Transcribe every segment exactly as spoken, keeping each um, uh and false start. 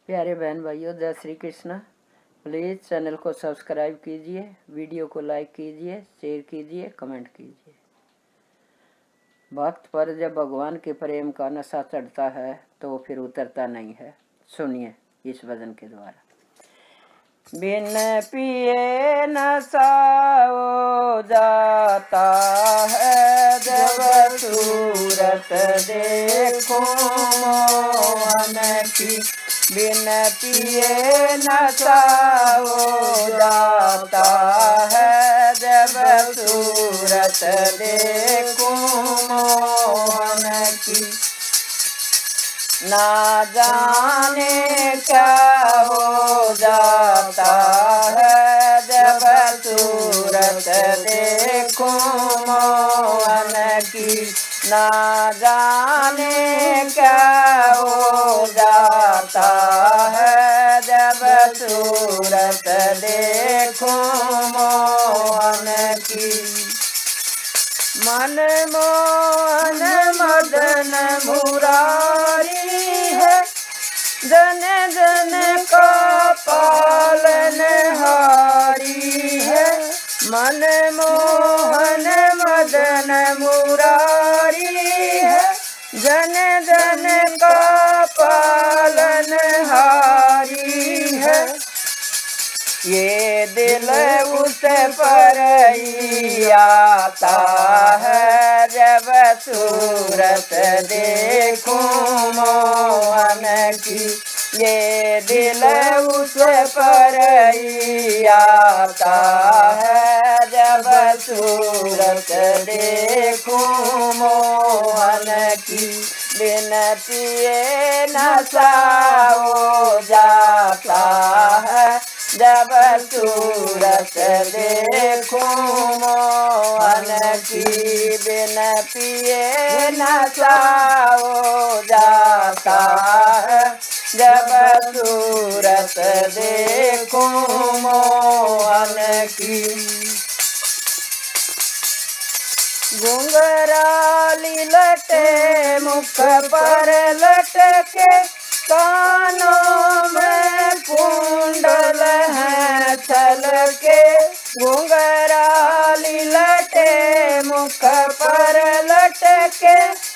प्यारे बहन भाइयों, जय श्री कृष्ण। प्लीज़ चैनल को सब्सक्राइब कीजिए, वीडियो को लाइक कीजिए, शेयर कीजिए, कमेंट कीजिए। भक्त पर जब भगवान के प्रेम का नशा चढ़ता है तो फिर उतरता नहीं है। सुनिए इस भजन के द्वारा। बिन पिए नशा हो जाता है, जब सूरत देखो मोहन की। बिन पिए नशा हो जाता है, जब सूरत देखो मोहन की। ना जाने क्या हो जाता है, जब सूरत देखो मोहन की। ना जाने क्या हो जाता है, जब सूरत देखो मोहन की। मन मोहन मदन मुरारी है, जन जन का पालन हारी है। मन मोहन मदन मुरारी है, जन जन का पालन हारी है। ये दिल उस पर ही आता है, जब सूरत देखो मोहन की। ये दिल उस पर ही आता है, जब सूरत देखो मोहन की। बिन पिए नशा हो जाता है, जब सूरत देखो मोहन की। बिन पिए नशा हो जाता है, जब सूरत देखो मोहन की। घुंघराली लटे मुख पर लटके, कानों में कुंडल है छलके। घुंघराली लटे मुख पर लटके,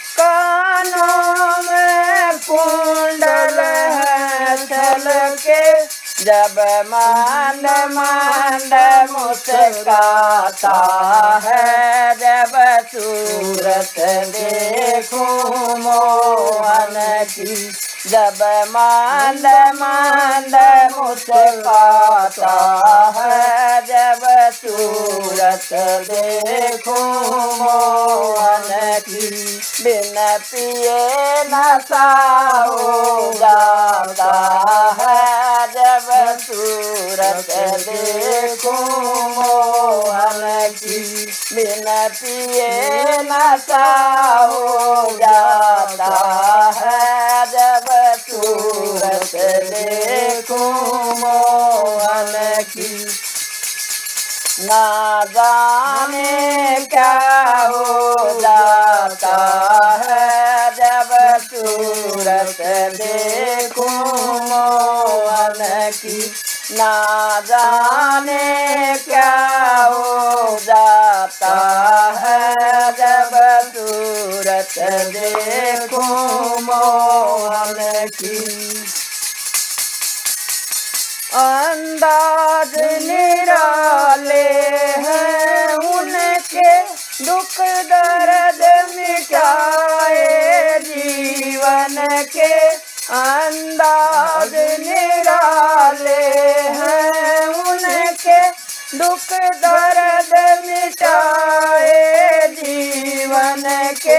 कानों में कुंडल है छलके। जब मांद मांद मुस्काता है, जब सूरत देखो मोहन की। जब मांद मांद मुस्काता है, जब सूरत देखो मोहन की। बिन पिए नशा हो जाता है, जब सूरत देखो मोहन की। बिन पिए नशा हो जाता है, जब सूरत देखो मोहन की। ना जाने क्या हो जाता है, जब सूरत देखो मोहन की। ना जाने क्या हो जाता है, जब सूरत देखो मोहन की। अंदाज निराले हैं उनके, दुख दर्द मिटाए जीवन के। अंदाज निराले हैं उनके, दुख दर्द मिटाए जीवन के।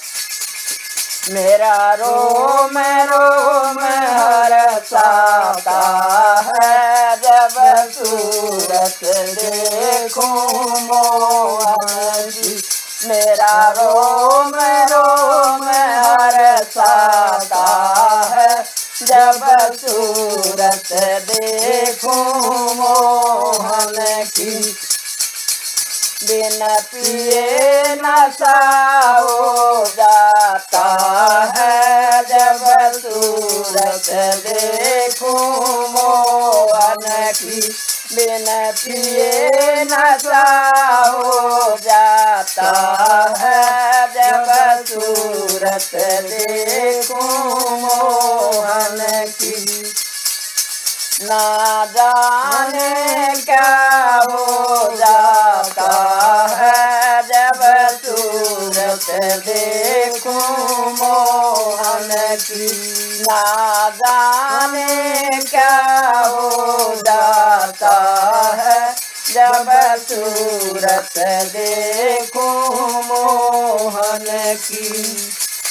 मेरा रोम रोम हर्षाता है, जब सूरत देखो मोहन की। मेरा रोम रोम हर्षाता है, जब सूरत देखो मोहन की। बिन पिए नशा हो जाता है जब सूरत देखूं मोहन की। बिन पिए नशा हो जाता है जब सूरत देखूं मोहन की। ना जाने क्या हो जाता है जब सूरत देखूं मोहन की। ना जाने क्या हो जाता है जब सूरत देखूं मोहन की।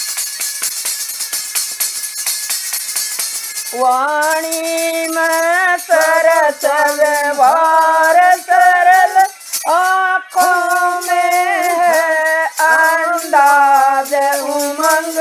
वाणी में सरस व्यवहार सरल, आँखों में है अंदाज उमंग।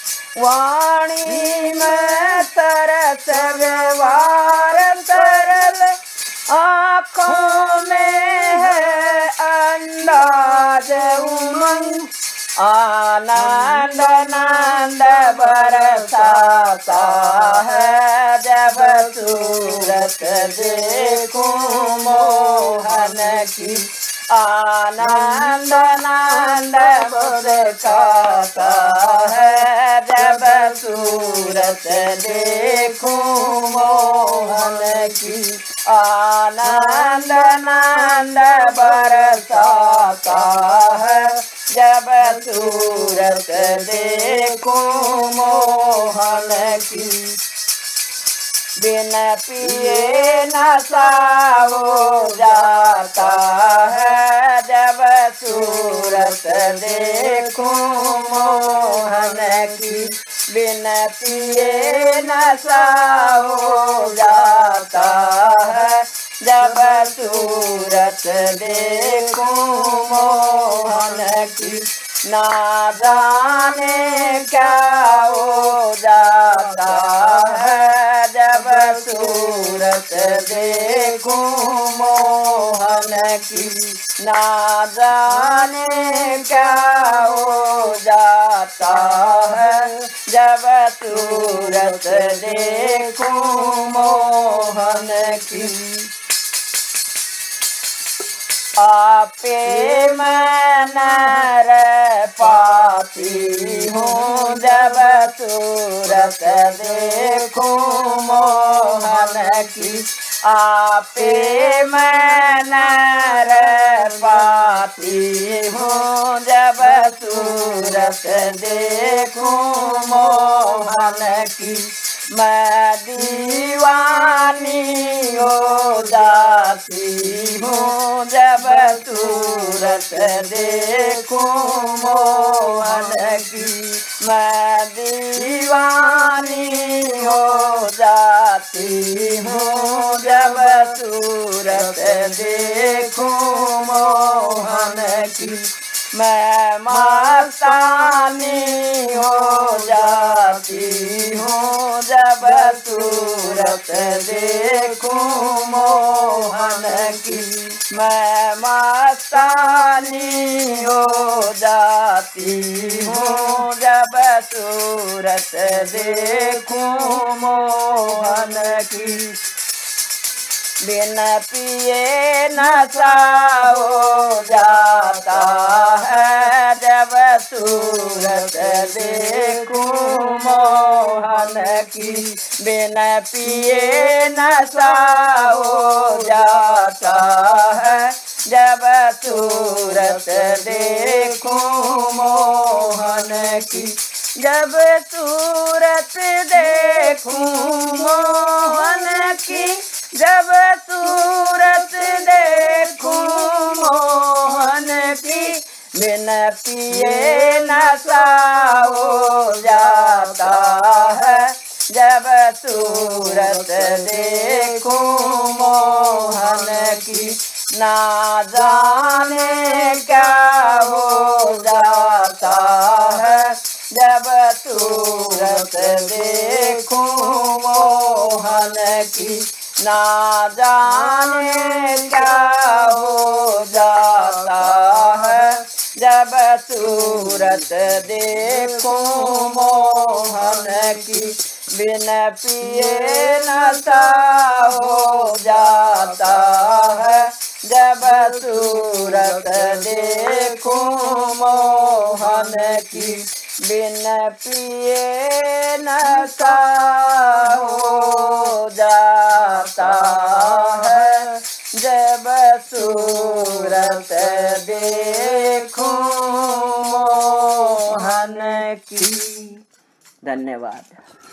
वाणी में सरस व्यवहार सरल, आँखों में है अंदाज उमंग। आनंद नंद बरसाता है जब सूरत देखूं मोहन की। आनंद नंद बरसाता है जब सूरत देखूं मोहन की। आनंद नंद बरसाता है जब सूरत देखूं मोहन की। बिन पिए नशा हो जाता है जब सूरत देखूं मोहन की। बिन पिए नशा हो जाता है जब सूरत देखूं मोहन की। ना जाने क्या हो जाता है जब सूरत देखूं मोहन की। ना जाने क्या हो जाता है जब सूरत देखूं मोहन की। आपे मैं न रह पाती हूँ जब सूरत देखूं मोहन की। आपे मैं न रह पाती हूँ जब सूरत देखूं मोहन की। मैं दीवानी हो जाती हूँ जब सूरत देखूं मोहन की। मैं दीवानी हो जाती हूँ जब सूरत देखूं मोहन की। मैं मस्तानी हो जाती हूँ जब सूरत देखूं मोहन की। मैं मस्तानी हो जाती हूँ जब सूरत देखूं मोहन की। बिन पिए नशा हो जाता है जब सूरत देखूं मोहन की। बिन पिए नशा हो जाता है जब सूरत देखूं मोहन की। जब सूरत देखूं मोहन की। जब सूरत देखूं मोहन की। बिन पिए नशा हो जाता है जब सूरत देखूं मोहन की। ना जाने क्या हो जाता है जब सूरत देखूं मोहन की। ना जाने क्या हो जाता है जब सूरत देखूं मोहन की, बिन पिए नशा हो जाता है जब सूरत देखूं मोहन की, बिन पिए नशा हो जाता है जब सूरत देखूं मोहन की। धन्यवाद।